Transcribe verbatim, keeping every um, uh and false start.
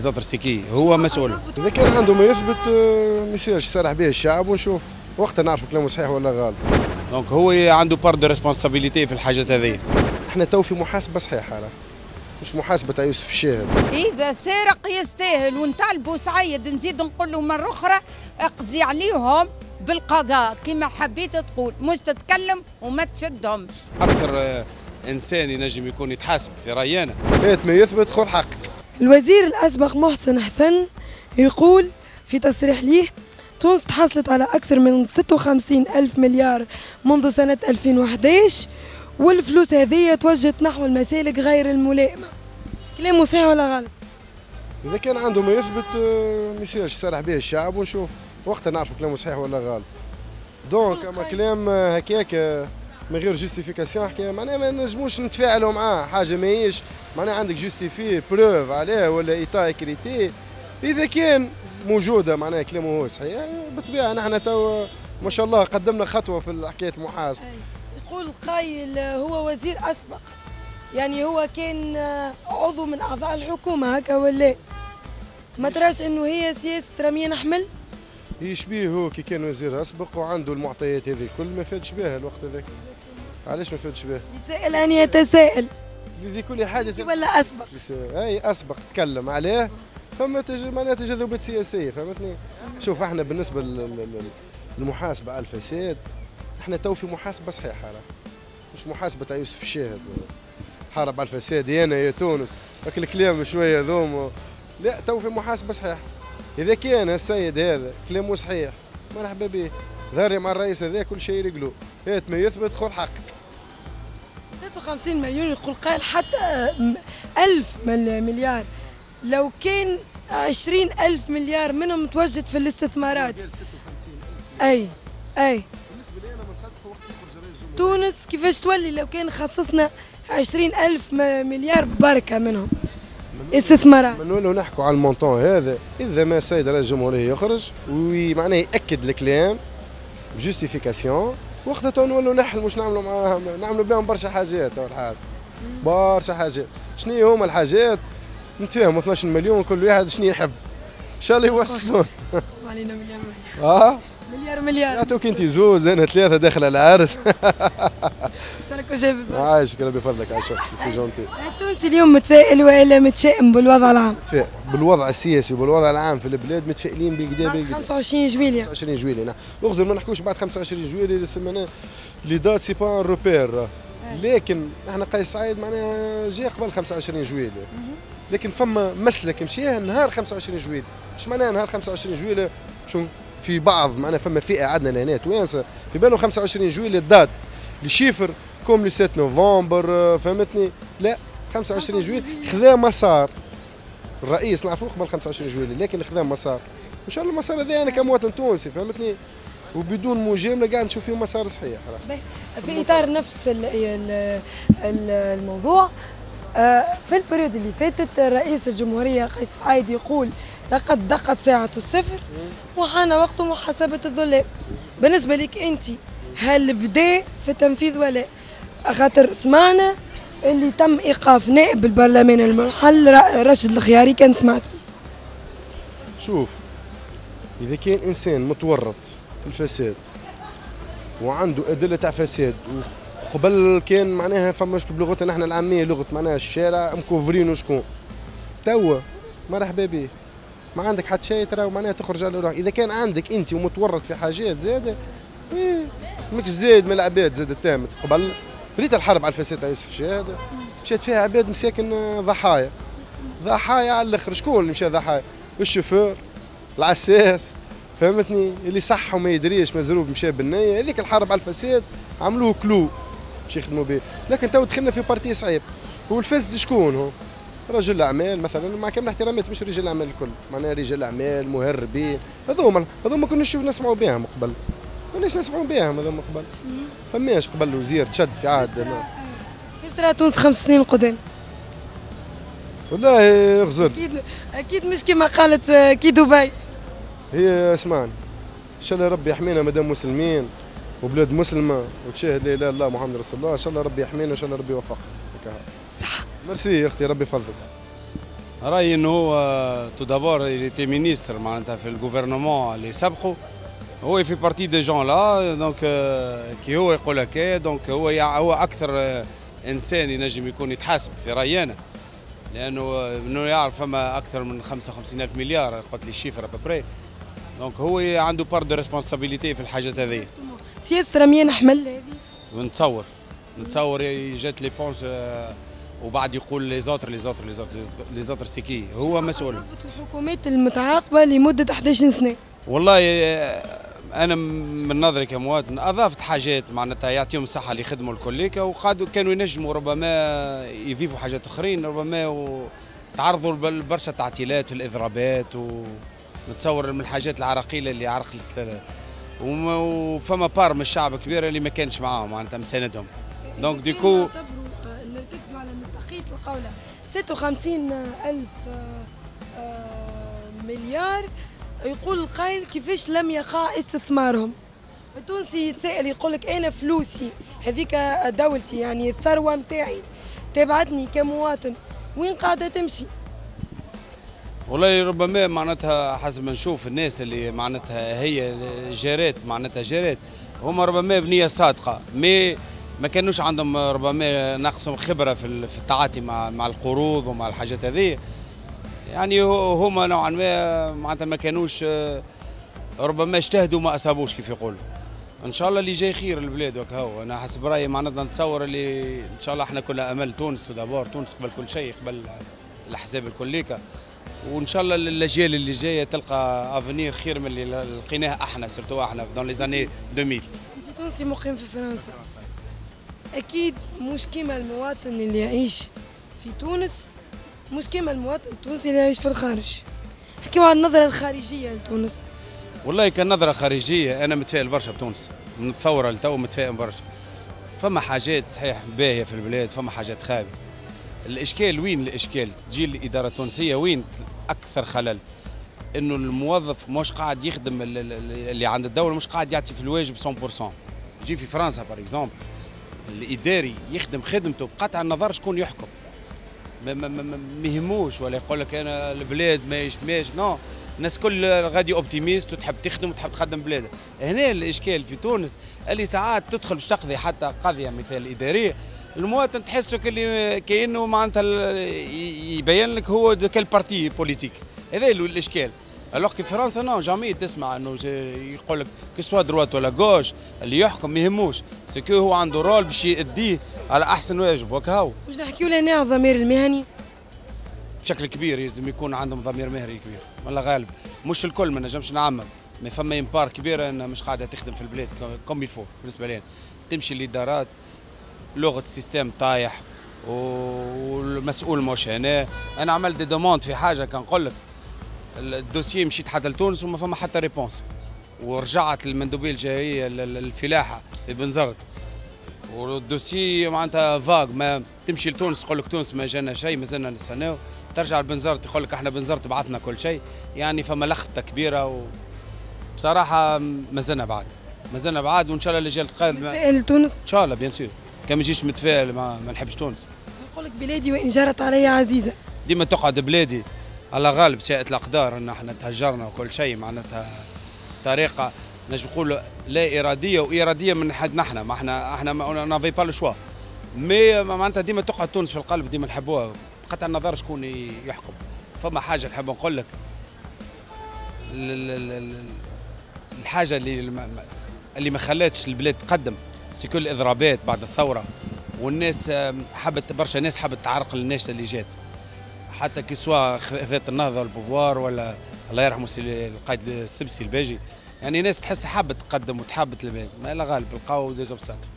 زطرسيكي هو مسؤول. اذا كان عنده ما يثبت ما يصيرش يصرح به الشعب ونشوف وقتها نعرف كلامه صحيح ولا غلط. دونك هو عنده بار دو ريسبونسابيلتي في الحاجات هذه. احنا تو في محاسبه صحيحه راه مش محاسبه تاع يوسف الشاهد. اذا سارق يستاهل ونطالبوا سعيد نزيد نقول له مره اخرى اقضي عليهم بالقضاء كما حبيت تقول، مش تتكلم وما تشدهمش. اكثر انسان ينجم يكون يتحاسب في رايي انا. بيت ما يثبت خذ حقك. الوزير الاسبق محسن حسن يقول في تصريح ليه: تونس تحصلت على اكثر من ستة وخمسين ألف مليار منذ سنه ألفين وأحد عشر، والفلوس هذه توجهت نحو المسالك غير الملائمه. كلامه صحيح ولا غلط؟ اذا كان عنده ما يثبت ما يصيرش يصرح به الشعب ونشوف وقتها نعرف كلامه صحيح ولا غلط. دونك اما كلام هكاك من غير جوستيفيكاسيون حكايه معناها ما نجموش نتفاعلوا معاه، حاجه ماهيش معناها عندك جوستيفي بروف عليه ولا ايتا كريتي. اذا كان موجوده معناها كلامه هو صحيح بالطبيعه نحن تو ما شاء الله قدمنا خطوه في حكايه المحاسبه. يقول قايل هو وزير اسبق، يعني هو كان عضو من اعضاء الحكومه هكا ولا ما تراش انه هي سياسه رميان حمل؟ يشبيه هو كي كان وزير اسبق وعنده المعطيات هذه كل ما فاتش بها الوقت هذاك. علاش ما فاتش بها؟ يسائل ان يتساءل. لذي كل حاجه ولا اسبق؟ اي اسبق تكلم عليه فما تج... معناها تجاذبات سياسيه فهمتني؟ شوف احنا بالنسبه للمحاسبه على الفساد احنا تو في محاسبه صحيحه راه مش محاسبه تاع يوسف الشاهد حارب على الفساد يا انا يا تونس لكن الكلام شويه ذوم. لا تو في محاسبه صحيحه. اذا كان السيد هذا كلامه صحيح مرحبا به، ذري مع الرئيس هذا كل شيء يرقلو، هات ما يثبت خذ حقك. ستة وخمسين مليون يقول قال حتى ألف مليار، لو كان عشرين ألف مليار منهم متوجد في الاستثمارات. أي أي بالنسبه لي انا ما نصدقوا وقت يخرج رئيس الجمهوريه. تونس كيفاش تولي لو كان خصصنا عشرين ألف مليار بركه منهم استثمارات؟ نولوا نحكوا على المونطون هذا اذا ما السيد رئيس الجمهوريه يخرج ومعناه ياكد الكلام بجوستيفيكاسيون وقتها تو نولوا نحلموا واش نعملوا معاهم، نعملوا بهم برشا حاجات اول حاجه برشا حاجات. شنو هما الحاجات؟ نتفاهموا اثناش مليون كل واحد شنو يحب ان شاء الله يوصلون. علينا مليار مليار اه مليار مليار يعطوك انت زوز انا ثلاثه داخل على العرس. شارك وجايب عايشك ربي يفضلك عايشك سي جونتي. التونسي اليوم متفائل ولا متشائم بالوضع العام؟ متفائل بالوضع السياسي وبالوضع العام في البلاد، متفائلين بالكدا بالكدا. خمسة وعشرين جويلية خمسة وعشرين جويلية نعم. اغزر ما نحكوش بعد خمسة وعشرين جويلية معناها لي دات سي با ان روبير، لكن احنا قيس سعيد معناها جا قبل خمسة وعشرين جويلية، لكن فما مسلك مشيها نهار خمسة وعشرين جويلية. اش معناها نهار خمسة وعشرين جويلية؟ شو في بعض معناها فما فئه عندنا لهنا توانسه في بالهم خمسة وعشرين جويلية الدات لي شيفر كوم لي سبعة نوفمبر فهمتني؟ لا خمسة وعشرين جويلية خذا مسار الرئيس نعرفوه قبل خمسة وعشرين جويلية، لكن خذا مسار ان شاء الله المسار هذا انا كمواطن تونسي فهمتني وبدون مجامله قاعد نشوف فيه مسار صحيح. في اطار نفس الموضوع في البريود اللي فاتت رئيس الجمهوريه قيس سعيد يقول لقد دقت ساعه الصفر وحان وقت محاسبه الظلام. بالنسبه لك انت هل بدا في التنفيذ ولا؟ خاطر سمعنا اللي تم ايقاف نائب البرلمان المنحل راشد الخياري كان سمعت. شوف اذا كان انسان متورط في الفساد وعنده ادله تاع فساد وقبل كان معناها فماش بلغتنا نحن العاميه لغه معناها الشارع مكوفرين وشكون توا مرحبا به ما عندك حتى شيء ترى معناها تخرج على روحك. اذا كان عندك انت ومتورط في حاجات زاده إيه ماكش زايد من العباد زاد تامت قبل ريت الحرب على الفساد تاع يوسف الشاهد مشات فيها عباد مساكن ضحايا ضحايا على الاخر. شكون اللي مشى ضحايا؟ الشوفور العساس فهمتني اللي صح وما يدريش مزروب مشى بالنيه. هذيك الحرب على الفساد عملوه كلو باش يخدموا به، لكن تو دخلنا في بارتي صعيب. هو الفاسد شكون هو؟ رجل اعمال مثلا مع كامل احترامات مش رجال الاعمال الكل معناها رجال اعمال مهربين هذوما هذوما ما كناش نسمعوا بهم قبل كناش نسمعوا بهم هذوما قبل. فماش قبل وزير تشد في عهد كيفاش ترى تونس خمس سنين قدام؟ والله اغزر اكيد اكيد مش كما قالت كي دبي. هي اسمعني ان شاء الله ربي يحمينا مدام مسلمين وبلاد مسلمه وتشاهد لا اله الا الله محمد رسول الله. ان شاء الله ربي يحمينا وان شاء الله ربي يوفقنا. صح. ميرسي يا اختي ربي يفضلك. رايي انه هو تو دابور يتي مينيستر معناتها في الجوفرنمون اللي سبقوا، هو في بارتي دي جون لا دونك كي هو يقول هكا دونك هو هو اكثر انسان ينجم يكون يتحاسب في رايي انا، لانه انه يعرف فما اكثر من خمسة وخمسين ألف مليار قلت لي الشيفر ابري، دونك هو عنده بار دو ريسبونسابيلتي في الحاجات هذه. سياسه رميان حمل هذه ونتصور نتصور جات لي بونس وبعد يقول لي زوتر لي زوتر لي زوتر لي زوتر سيكي هو مسؤول. الحكومات المتعاقبه لمده أحد عشر سنه. والله انا من نظري كمواطن اضافت حاجات معناتها يعطيهم الصحه اللي يخدموا الكليكا، وقعدوا كانوا ينجموا ربما يضيفوا حاجات اخرين، ربما تعرضوا لبرشا تعطيلات في الاضرابات، ونتصور من الحاجات العراقيله اللي عرقلت، وفما بار من الشعب كبير اللي ما كانش معاهم معناتها مساندهم. دونك ديكو نركزوا على مصداقيه القوله ستة وخمسين ألف مليار، يقول القائل كيفاش لم يقع استثمارهم. التونسي يتسائل يقول لك انا فلوسي هذيك دولتي، يعني الثروه نتاعي تبعتني كمواطن، وين قاعده تمشي؟ والله ربما معناتها حسب ما نشوف الناس اللي معناتها هي جارات معناتها جارات هما ربما بنيه صادقه، مي ما كانوش عندهم ربما ناقصهم خبره في التعاطي مع مع القروض ومع الحاجات هذه، يعني هما نوعا ما معناتها ما كانوش ربما اجتهدوا ما اصابوش كيف يقولوا. ان شاء الله اللي جاي خير البلاد وكهو، انا حسب رايي معناتها نتصور اللي ان شاء الله احنا كلنا امل تونس دابور، تونس قبل كل شيء قبل الاحزاب الكليكا، وان شاء الله الاجيال اللي جايه تلقى افنير خير من اللي لقيناه احنا سيرتو احنا دون لي زاني ألفين. انت تونسي مقيم في فرنسا، اكيد مش كيما المواطن اللي يعيش في تونس، مش كيما المواطن التونسي اللي يعيش في الخارج. حكيوا عن النظره الخارجيه لتونس. والله كنظره خارجيه انا متفائل برشا بتونس، من الثوره لتو متفائل برشا. فما حاجات صحيح باهيه في البلاد، فما حاجات خايبه. الاشكال وين الاشكال؟ تجي الاداره التونسيه وين اكثر خلل؟ انه الموظف مش قاعد يخدم اللي عند الدوله، مش قاعد يعطي في الواجب مية بالمية. تجي في فرنسا بار اكزومبل الاداري يخدم خدمته بقطع النظر شكون يحكم، ما ما ما يهموش ولا يقول لك انا البلاد ما يشماش، نو الناس كل غادي اوبتيميست وتحب تخدم وتحب تخدم بلادها. هنا الاشكال في تونس اللي ساعات تدخل باش تقضي حتى قضيه مثال اداريه، المواطن تحسه اللي كانه معناتها يبين لك هو دو كال بارتي بوليتيك، هذا الاشكال. الوغ كي فرنسا نو جامي تسمع انه يقول لك كي سوا دروات ولا غوش اللي يحكم ما يهموش، سكو هو عنده رول باش يأديه على احسن واجب وكهو. واش نحكيو لهنا على الضمير المهني؟ بشكل كبير لازم يكون عندهم ضمير مهني كبير، ولا غالب مش الكل ما نجمش نعمم، ما فما يمبار كبيره انها مش قاعده تخدم في البلاد كوم يلفو. بالنسبه لنا تمشي الادارات لغه السيستم طايح والمسؤول مش هنا. انا عملت دي دوموند في حاجه كنقول لك الدوسيي مشيت حتى لتونس وما فما حتى ريبونس، ورجعت للمندوبيه الجايه الفلاحه في بنزرت، والدوسيي معناتها فاغ، ما تمشي لتونس تقول لك تونس ما جانا شيء مازلنا نستناو، ترجع لبنزرت يقول لك احنا بنزرت بعثنا كل شيء، يعني فما لخبطه كبيره. وبصراحه مازلنا بعد مازلنا بعد وان شاء الله الاجيال القادمه متفائل تونس؟ ان شاء الله بيان سور، كان ما يجيش متفائل ما, ما نحبش تونس. يقول لك بلادي وان جرت علي عزيزه، ديما تقعد بلادي على غالب شاءت الاقدار ان احنا تهجرنا وكل شيء، معناتها طريقه نجم نقولوا لا اراديه واراديه من حدنا احنا، ما احنا احنا ما نافي با لو شوا، مي معناتها ديما تقعد تونس في القلب، ديما نحبوها قطع النظر شكون يحكم. فما حاجه نحب نقول لك، الحاجه اللي اللي ما خلاتش البلاد تقدم سي كل الاضرابات بعد الثوره، والناس حبت برشا ناس حبت تعرقل الناس اللي جات، حتى كي سوا ذات النهضه والبوفوار ولا الله يرحمه القائد السبسي الباجي، يعني ناس تحس حابه تقدم وتحابت البلاد، ما لا غالب لقاو دي زوبستاكل.